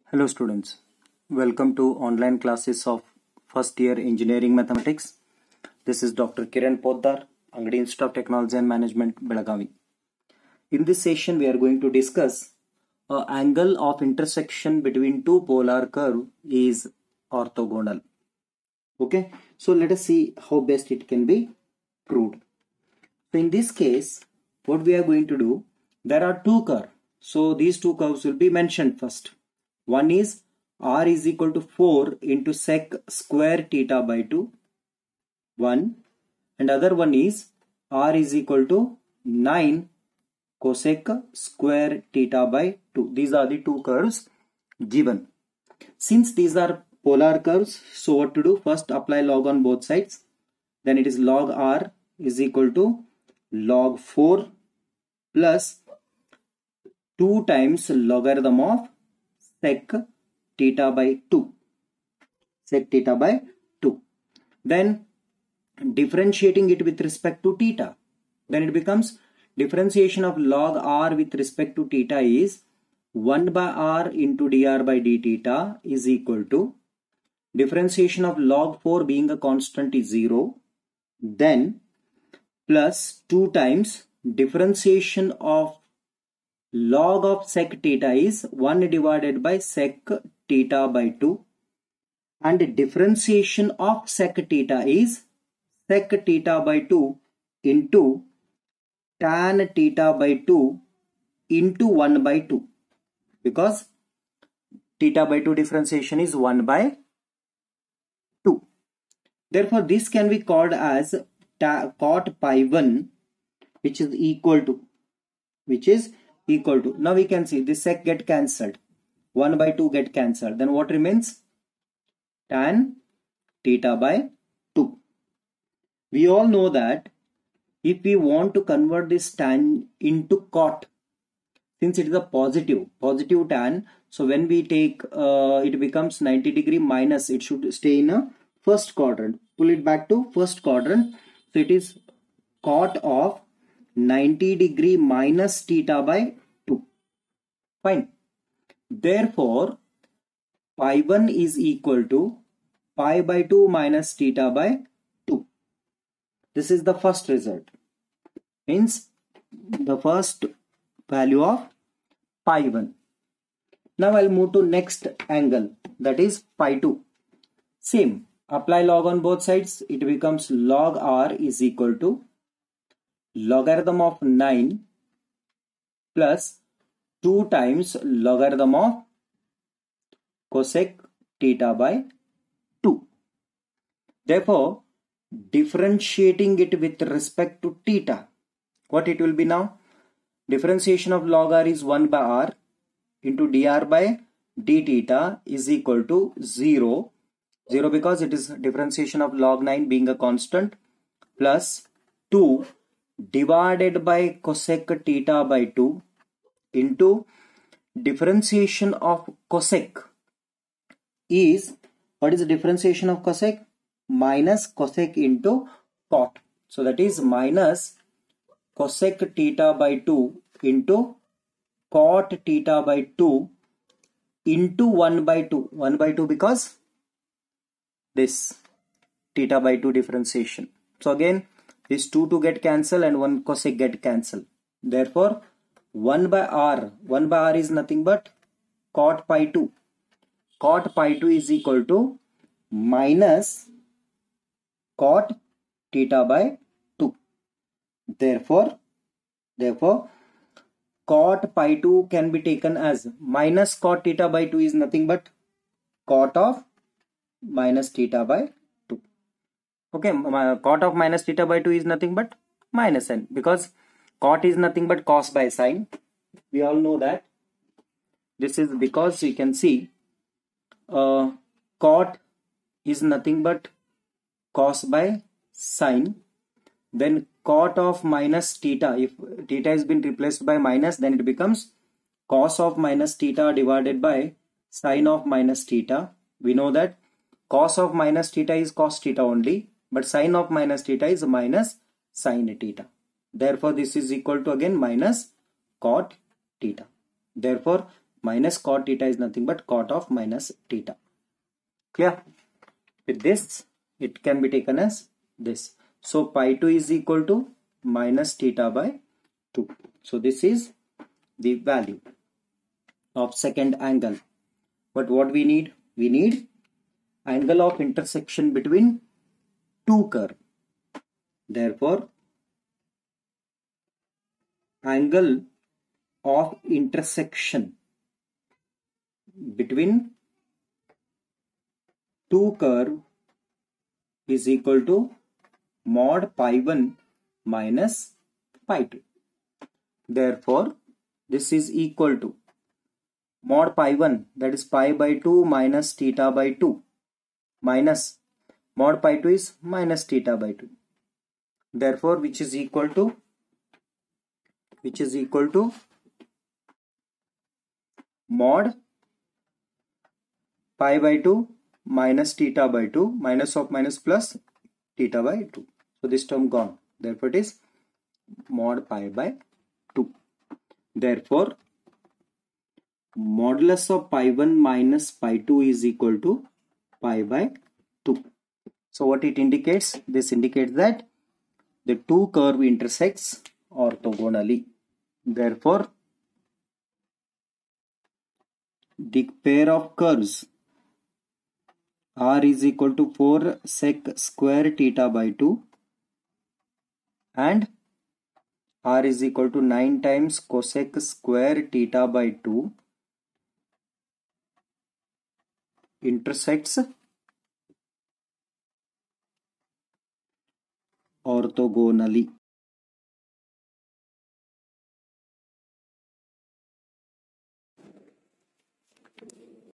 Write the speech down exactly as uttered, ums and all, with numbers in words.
Hello students, welcome to online classes of first year engineering mathematics. This is Doctor Kiran Poddar, Angadi Institute of Technology and Management, Belagavi. In this session we are going to discuss a angle of intersection between two polar curve is orthogonal. Okay, so let us see how best it can be proved. So in this case, what we are going to do, there are two curves. So these two curves will be mentioned first. One is r is equal to four into sec square theta by two, one, and other one is r is equal to nine cosec square theta by two. These are the two curves given. Since these are polar curves, so what to do? First apply log on both sides. Then it is log r is equal to log four plus two times logarithm of sec theta by two. Sec theta by two. Then differentiating it with respect to theta. Then it becomes differentiation of log r with respect to theta is one by r into dr by d theta is equal to differentiation of log four being a constant is zero. Then plus two times differentiation of log of sec theta is one divided by sec theta by two, and differentiation of sec theta is sec theta by two into tan theta by two into one by two, because theta by two differentiation is one by two. Therefore this can be called as cot pi one, which is equal to which is equal to, now we can see this sec get cancelled, one by two get cancelled, then what remains? Tan theta by two. We all know that if we want to convert this tan into cot, since it is a positive positive tan, so when we take uh, it becomes ninety degree minus, it should stay in a first quadrant. Pull it back to first quadrant, so it is cot of ninety degree minus theta by two. Fine. Therefore pi one is equal to pi by two minus theta by two. This is the first result, means the first value of pi one. Now I'll move to next angle, that is pi two. Same, apply log on both sides. It becomes log r is equal to logarithm of nine plus two times logarithm of cosec theta by two. Therefore differentiating it with respect to theta, what it will be now? Differentiation of log r is one by r into dr by d theta is equal to zero. zero because it is differentiation of log nine being a constant, plus two divided by cosec theta by two into differentiation of cosec is, what is the differentiation of cosec? Minus cosec into cot. So that is minus cosec theta by two into cot theta by two into one by two. one by two because this theta by two differentiation. So again this two to get cancelled and one cosec get cancelled. Therefore one by r, one by r is nothing but cot pi two. Cot pi two is equal to minus cot theta by two. Therefore, therefore cot pi two can be taken as minus cot theta by two is nothing but cot of minus theta by two. Okay, cot of minus theta by two is nothing but minus n, because cot is nothing but cos by sine. We all know that. This is because you can see uh, cot is nothing but cos by sine. Then cot of minus theta, if theta has been replaced by minus, then it becomes cos of minus theta divided by sine of minus theta. We know that cos of minus theta is cos theta only, but sine of minus theta is minus sine theta. Therefore this is equal to again minus cot theta. Therefore minus cot theta is nothing but cot of minus theta. Clear? With this, it can be taken as this. So pi two is equal to minus theta by two. So this is the value of second angle. But what we need? We need angle of intersection between two curves. Therefore, angle of intersection between two curve is equal to mod pi one minus pi two. Therefore, this is equal to mod pi one, that is pi by two minus theta by two, minus mod pi two is minus theta by two. Therefore, which is equal to which is equal to mod pi by two minus theta by two, minus of minus plus theta by two. So this term gone. Therefore, it is mod pi by two. Therefore, modulus of pi one minus pi two is equal to pi by two. So what it indicates? This indicates that the two curve intersects orthogonally. Therefore, the pair of curves R is equal to four sec square theta by two and R is equal to nine times cosec square theta by two intersects orthogonally.